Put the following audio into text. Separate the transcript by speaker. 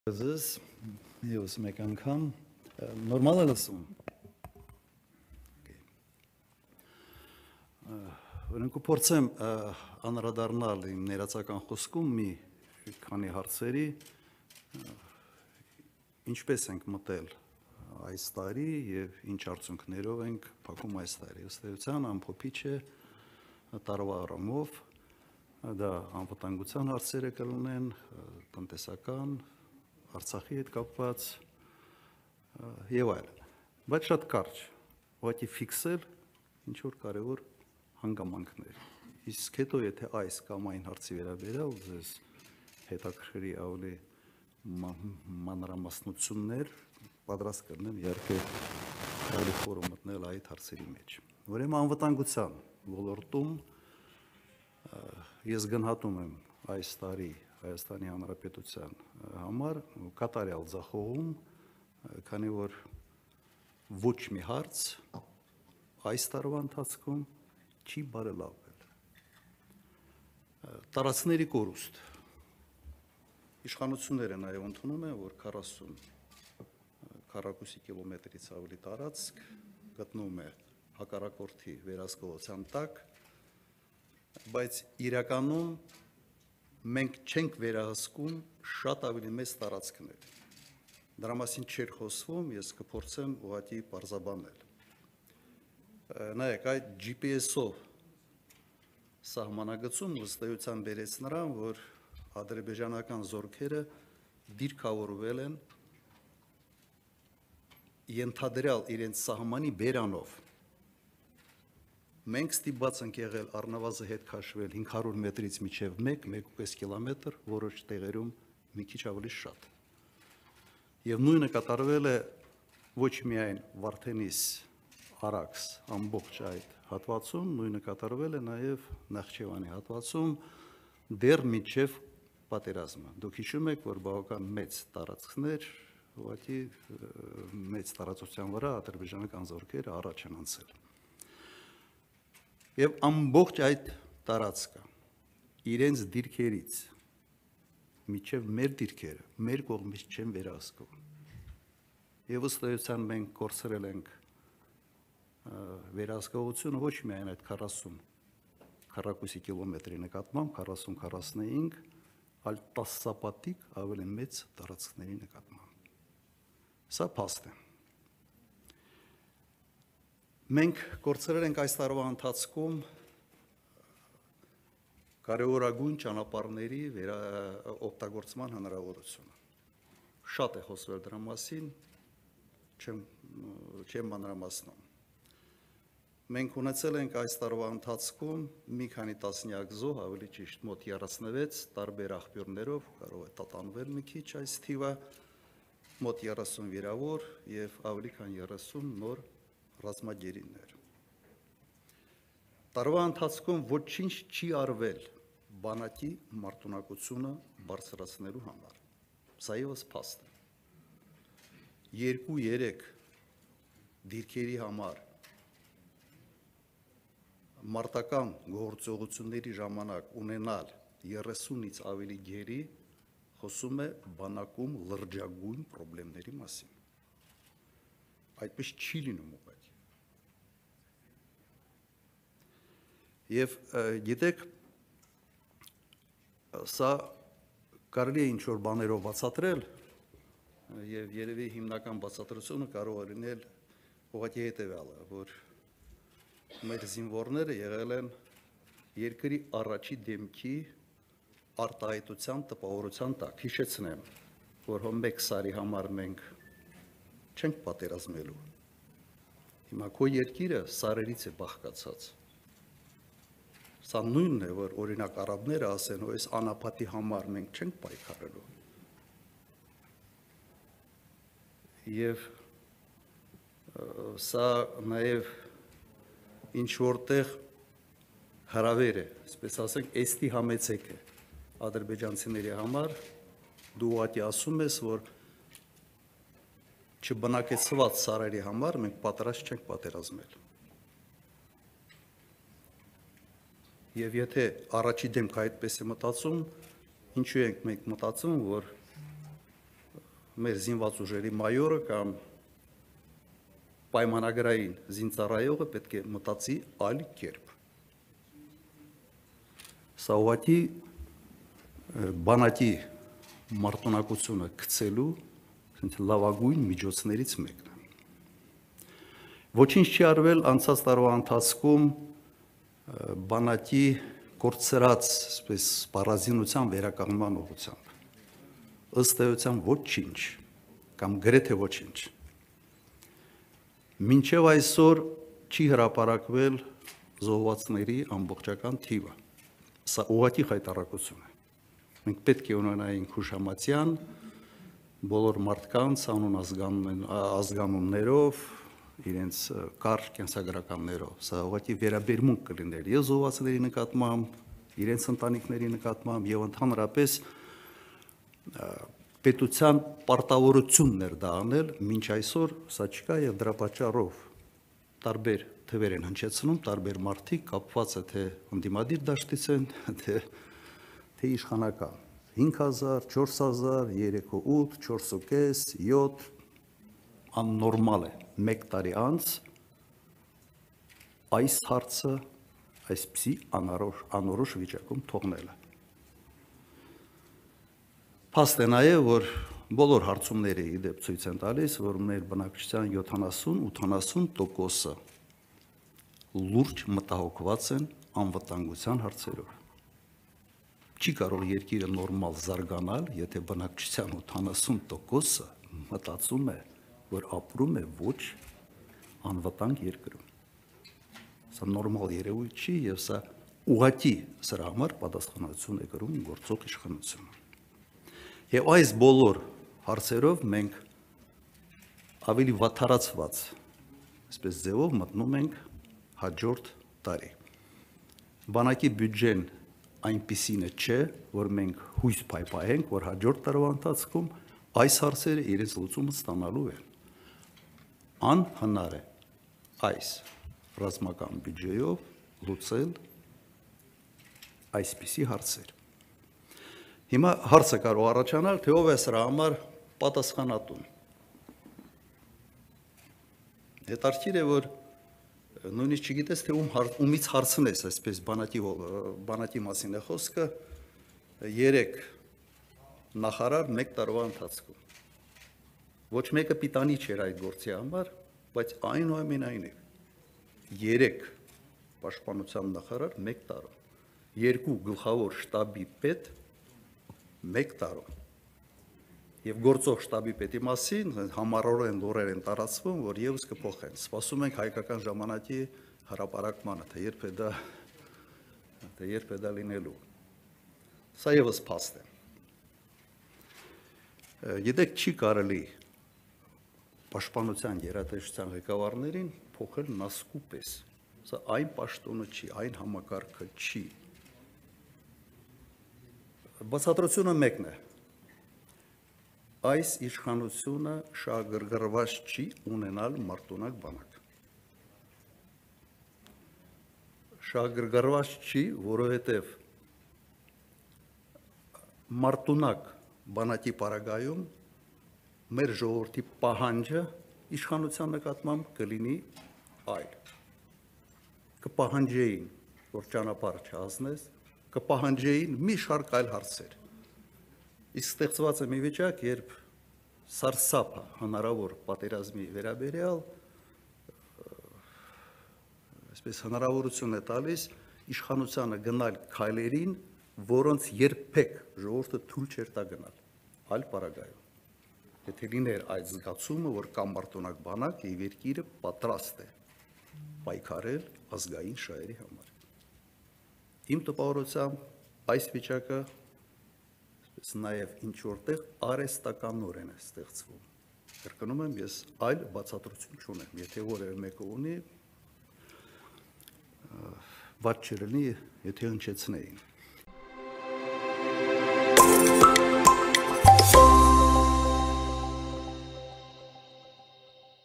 Speaker 1: Aziz, ես մեկ անգամ նորմալ է լսում։ Օրենք ու փորձեմ անդրադառնալ իմ ներածական խոսքում մի քանի հարցերի, ինչպես ենք մտել այս տարի եւ ինչ արդյունքներով ենք փակում այս տարի։ Ըստ էության ամփոփիչ է տարվա առումով, դա անվտանգության հարցերը կլինեն, տնտեսական, Արցախի հետ կապված եւ այլն։ Բայց շատ կարճ, ուղղակի ֆիքսել ինչ որ կարևոր հանգամանքներ։ Իսկ հետո եթե այս կամ այն հարցի վերաբերյալ ձեզ հետաքրքրի ավելի մանրամասնություններ, պատրաստ կլինեմ իհարկե ավելի խորը մտնել այդ հարցերի մեջ։ Ուրեմն անվտանգության ոլորտում ես գնահատում եմ այս տարի Հայաստանի Հանրապետության համար կատարյալ ձախողում, քանի որ ոչ մի հարց այս տարվա ընթացքում չի բարելավվել։ Տարածքների կորուստ։ Իշխանությունները նաև ընդունում են, որ 40 քառակուսի կիլոմետրից ավելի տարածք գտնվում է հակառակորդի վերահսկողության տակ, բայց իրականում մենք չենք վերահսկում շատ ավելի մեծ տարածքներ։ Դրա մասին չէր խոսվում, ես կփորձեմ ուղղակի պարզաբանել։ Նայեք, այդ GPS-ով սահմանագծում ըստ էության բերեց նրան, որ ադրբեջանական զորքերը դիրքավորվել են ենթադրյալ իրենց սահմանի բերանով։ Մենք ստիպված ենք եղել առնվազն հետ քաշվել 500 մետրից մինչև 1-1.5 կիլոմետր, որոշ տեղերում մի քիչ ավելի շատ։ Եվ նույնը կատարվել է ոչ միայն Վարդենիս Արաքս ամբողջ այդ հատվածում, նույնը կատարվել է նաև Նախճեվանի հատվածում դեռ մինչև պատերազմը։ Դուք հիշում եք, որ բավական մեծ տարածքներ, ուղղակի մեծ տարածության վրա ադրբեջանական զորքերը առաջ են անցել։ Եվ ամբողջ այդ տարածքը իրենց դիրքերից միջև մեր դիրքերը մեր կողմից չեն վերահսկվում։ Եվ ըստ էության մենք կորցրել ենք վերահսկողությունը ոչ միայն այդ 40 քառակուսի կիլոմետրի նկատմամբ 40-45, այլ 10-սապատիկ ավելի մեծ տարածքների նկատմամբ։ Սա փաստ է։ Մենք կորցրել ենք այս տարվա ընթացքում կարևորագույն ճանապարհների օգտագործման հնարավորությունը։ Շատ է խոսվել դրա մասին, չեմ մանրամասնում։ Մենք ունեցել ենք այս տարվա ընթացքում մի քանի տասնյակ զոհ, ավելի ճիշտ մոտ 36 տարբեր աղբյուրներով, կարող է տատանվել մի քիչ այս թիվը, մոտ 30 վիրավոր եւ ավելի քան 30 նոր ռազմագերիներ։ Տարվա ընթացքում ոչինչ չի արվել բանակի մարտունակությունը բարձրացնելու համար։ Սա ևս փաստ է։ 2-3 դիրքերի համար մարտական գործողությունների ժամանակ ունենալ 30-ից ավելի գերի խոսում է բանակում լրջագույն խնդիրների մասին։ Այդպես չի լինում ուղղակի։ Եվ գիտեք, սա կարելի է ինչ-որ բաներով բացատրել, եւ երևի հիմնական բացատրությունը կարող է լինել ուղղակի հետեւյալը, որ մեր զինվորները եղել են երկրի առաջի դեմքի արտահայտության տպավորության տակ։ Հիշեցնեմ, որ հո մեկ սարի համար մենք չենք պատերազմելու։ Հիմա քո երկիրը սարերից է բաղկացած։ Սա նույնն է, որ օրինակ արաբները ասեն, որ այս անապատի համար մենք չենք պայքարելու։ Եվ սա նաև ինչ որտեղ հրավեր է, այսպես ասենք, էստի համեցեք է ադրբեջանցիների համար, դու ուղղակի ասում ես, որ չբնակեցված սարերի համար մենք պատրաստ չենք պատերազմել։ Եվ եթե առաջի դեմքը այդպես է մտածում, ինչու ենք մենք մտածում, որ մեր զինված ուժերի մայորը կամ պայմանագրային զինծառայողը պետք է մտածի այլ կերպ։ Սա ուղղակի բանակի մարտունակությունը գցելու լավագույն միջոցներից մեկն է։ Ոչինչ չի արվել անցած տարվա ընթացքում բանակի կորցրած այսպես սպառազինության վերականգնման ուղղությամբ։ Ըստ էության ոչինչ կամ գրեթե ոչինչ։ Մինչև այսօր չի հրապարակվել զոհվածների ամբողջական թիվը։ Սա ուղղակի խայտառակություն է։ Մենք պետք է ունենայինք հուշամատյան բոլոր մարդկանց անուն ազգանուններով, իրենց կարճ կենսագրականներով, սա ուղղակի վերաբերմունք կլիներ եւ զոհվածների նկատմամբ, իրենց ընտանիքների նկատմամբ եւ ընդհանրապես պետության պարտավորություններ դա անել, մինչ այսօր սա չկա եւ դրա պատճառով տարբեր թվեր են հնչեցնում, տարբեր մարդիկ կապված է թե ընդդիմադիր դաշտից են, թե իշխանական 5000, 4000, 3.8, 4.5, 7 աննորմալ է մեկ տարի անց այս հարցը այսպիսի անորոշ վիճակում թողնելը։ Փաստ է նաև, որ բոլոր հարցումները ի դեպ ցույց են տալիս, որ մեր բնակչության 70-80%-ը լուրջ մտահոգված են անվտանգության հարցերով։ Չի կարող երկիրը նորմալ զարգանալ, եթե բնակչության 80%-ը մտածում է, որ ապրում է ոչ անվտանգ երկրում։ Սա նորմալ երևույթ չի եւ սա ուղղակի սրա համար պատասխանատվություն է կրում գործող իշխանությունը։ Եվ այս բոլոր հարցերով մենք ավելի վատթարացված, այսպես ձևով մտնում ենք հաջորդ տարի։ Բանակի բյուջեն այնպիսին չէ, որ մենք հույս փայփայենք, որ հաջորդ տարվա ընթացքում այս հարցերը իրենց լուծումը ստանալու են։ Անհնար է այս ռազմական բյուջեով լուծել այսպիսի հարցեր։ Հիմա հարցը կարող առաջանալ, թե ով է սրա համար պատասխանատուն։ Հետաքրքիր է, որ նույնիսկ չգիտես, թե ումից հարցնես, այսպես բանակի մասին է խոսքը, 3 նախարար մեկ տարվա ընթացքում։ Ոչ մեկը պիտանի չէր այդ գործի համար, բայց այնուամենայնիվ 3 պաշտպանության նախարար մեկ տարում, 2 գլխավոր շտաբի պետ մեկ տարում։ Եվ գործող շտաբի պետի մասին համառորեն լուրեր են տարածվում, որ եւս կփոխեն։ Սպասում ենք հայկական ժամանակի հրապարակմանը, թե երբ է դա լինելու։ Սա եւս փաստ է։ Գիտեք, չի կարելի պաշտպանության գերատեսչության ղեկավարներին փոխել նասկու պես։ Սա այն պաշտոնը չի, այն համակարգը չի։ Բացատրությունը մեկն է։ Այս իշխանությունը շահագրգռված չի ունենալ մարտունակ բանակ։ Շահագրգռված չի, որովհետև մարտունակ բանակի պարագայում մեր ժողովրդի պահանջը իշխանության նկատմամբ կլինի այլ։ Կպահանջեին, որ ճանապարհ չհասնես, կպահանջեին մի շարք այլ հարցեր։ Իսկ ստեղծված է մի վիճակ, երբ սարսափը հնարավոր պատերազմի վերաբերյալ այսպես հնարավորություն է տալիս իշխանությանը գնալ քայլերին, որոնց երբեք ժողովուրդը թույլ չէր տա գնալ, այլ պարագայում։ Եթե լիներ այդ զգացումը, որ կա մարտունակ բանակ եւ երկիրը պատրաստ է պայքարել ազգային շահերի համար։ Իմ տպավորությամբ այս վիճակը նաև ինչ որտեղ արհեստականորեն է ստեղծվում։ Կրկնում եմ, ես այլ բացատրություն չունեմ, եթե որևէ մեկը ունի, վատ չլինի, եթե հնչեցնեին։